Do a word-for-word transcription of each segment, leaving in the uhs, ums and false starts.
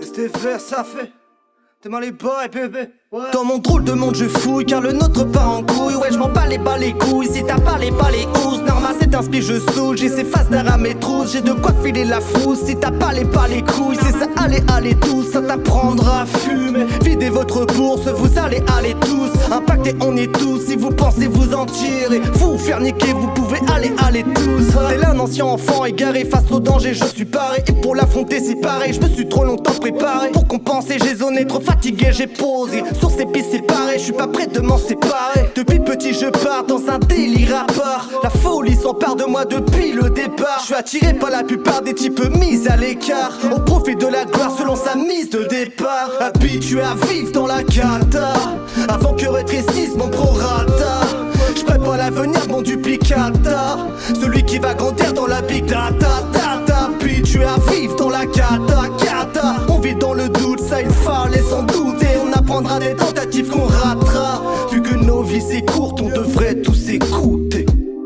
S T F, ça fait. T'es mal les boys, bébé. Ouais. Dans mon drôle de monde je fouille car le nôtre part en couille. Ouais je m'en bats les bas les couilles. Si t'as pas les bas les housses, normal c'est un spi je saoule. J'ai ces faces d'art à mes trousses. J'ai de quoi filer la frousse. Si t'as pas les bas les couilles, c'est ça allez allez tous. Ça t'apprendra à fumer. Videz votre bourse, vous allez aller tous. Impactés on est tous. Si vous pensez vous en tirer, vous faire niquer, vous pouvez aller aller tous. T'es là un ancien enfant égaré face au danger, je suis paré. Et pour l'affronter c'est pareil, je me suis trop longtemps préparé. Pour compenser j'ai zoné, trop fatigué j'ai posé. Sur ces pistes c'est pareil, je suis pas prêt de m'en séparer. Depuis petit je pars dans un délire à part. La folie s'empare de moi depuis le départ. Je suis attiré par la plupart des types mis à l'écart. Au profit de la gloire selon sa mise de départ. Habitué à vivre dans la cata, avant que rétrécisse mon prorata. Je prépare l'avenir mon duplicata, celui qui va grandir dans la big data. Data, habitué à vivre dans la cata, cata. On vit dans le doute, ça il fallait sans doute. Et on apprendra des tentatives qu'on ratera. Vu que nos vies c'est courtes, on devrait tous écouter.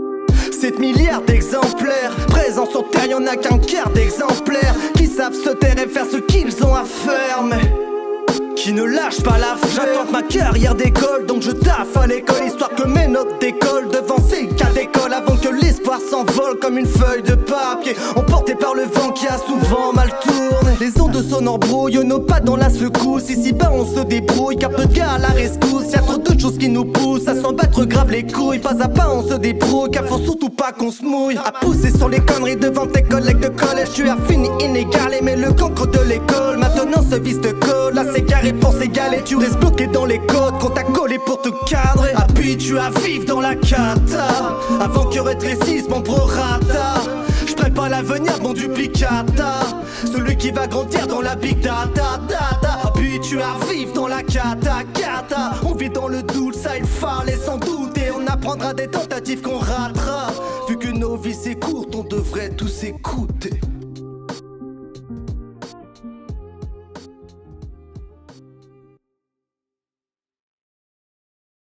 sept milliards d'exemplaires présents sur terre, y'en a qu'un quart d'exemplaires qui savent se taire et faire ce qu'ils ont à faire, mais qui ne lâche pas l'affaire. J'attends que ma carrière décolle, donc je taffe à l'école, histoire que mes notes décollent devant ces cas d'école, avant que l'espoir s'envole comme une feuille de papier, emporté par le vent qui a souvent mal tourné. Les ondes sonores brouillent, nos pas dans la secousse. Ici bas on se débrouille, car peu de gars à la rescousse. Y'a trop de choses qui nous poussent à s'en battre grave les couilles. Pas à pas on se débrouille, car faut surtout pas qu'on se mouille. À pousser sur les conneries devant tes collègues de collège. Tu as fini inégalé, mais le cancre de l'école maintenant se vise de colle. Là c'est carré pour s'égaler, tu restes bloqué dans les codes qu'on t'a collé pour te cadrer. Habitué à vivre dans la cata, avant que rétrécisse mon prorata. Je prépare l'avenir mon duplicata, celui qui va grandir dans la big data, data. Habitué à vivre dans la cata, cata. On vit dans le doute, ça il fallait sans doute. Et on apprendra des tentatives qu'on ratera. Vu que nos vies c'est courtes, on devrait tous écouter.